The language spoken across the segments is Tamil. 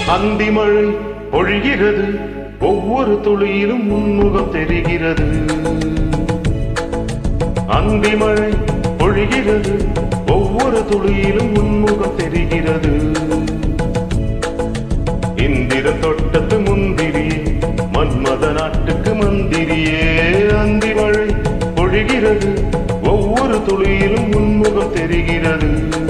அந்தி மழை பொழிகிறது, ஒவ்வொரு துளியிலும் உன்முகம் தெரிகிறது. அந்தி மழை பொழிகிறது, ஒவ்வொரு துளியிலும் உன்முகம் தெரிகிறது. இந்திர தோட்டத்து முந்திரியே, மன்மத நாட்டுக்கு மந்திரியே. அந்தி மழை பொழிகிறது, ஒவ்வொரு துளியிலும் உன்முகம் தெரிகிறது.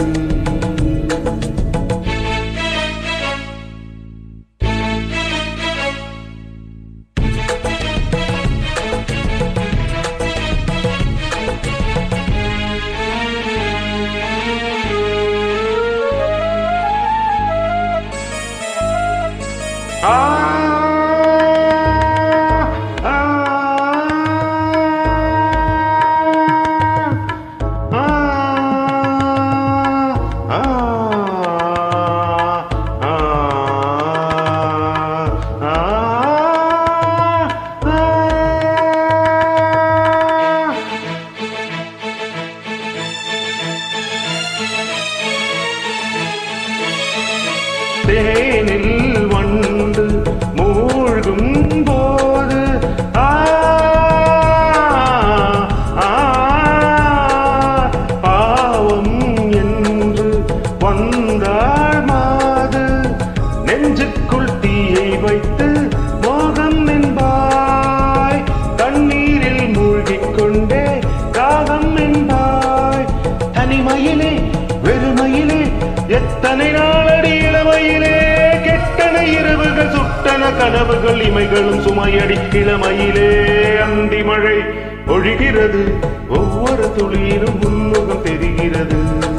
தேனில் வண்டு மூழ்கும் போது பாவம் என்று வந்தாள் மாது. நெஞ்சுக்குள் தீயை வைத்து மோகம் என்பாய், தண்ணீரில் மூழ்கிக் கொண்டே தாகம் என்பாய். தனிமையிலே வெறுமையிலே எத்தனை நாளடி இளமையிலே, கெட்டன இரவுகள் சுட்டன கனவுகள் இமைகளும் சுமையடி இளமையிலே. அந்தி மழை பொழிகிறது, ஒவ்வொரு துளியிலும் உன்முகம் தெரிகிறது.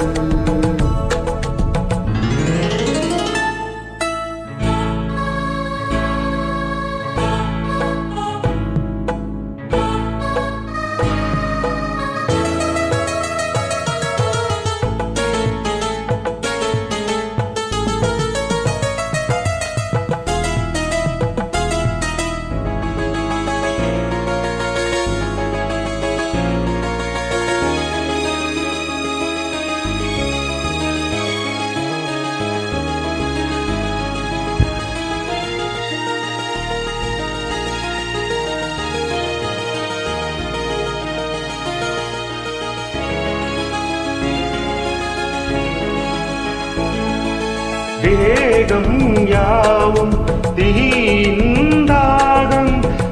தேகம் யாவும் தீந்தாகம்,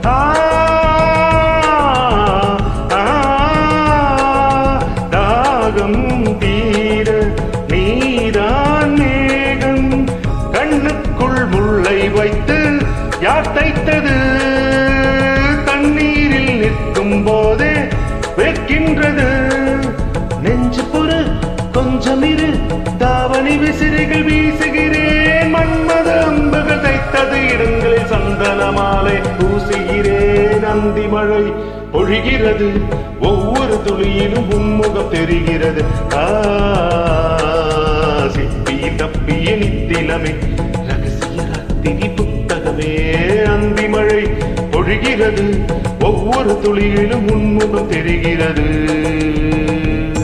தாகம் தீர நீதான் மேகம். கண்ணுக்குள் முள்ளை வைத்து யார் தைத்தது, தண்ணீரில் நிற்கும் போதே வைக்கின்றது. நெஞ்சு பொறு கொஞ்சம் இரு, தாவணி விசிறிகள் வீசுகிறேன். மன்மத அம்புகள் தைத்தது இடங்களில் சந்தன மாலை பூசுகிறேன். அந்தி மழை பொழிகிறது, ஒவ்வொரு துளியிலும் உன்முகம் தெரிகிறது. சிப்பிய தப்பிய நித்திலமே, ரகசிய ராத்திரி புத்தகமே. அந்தி மழை பொழிகிறது, ஒவ்வொரு துளியிலும் உன்முகம் தெரிகிறது.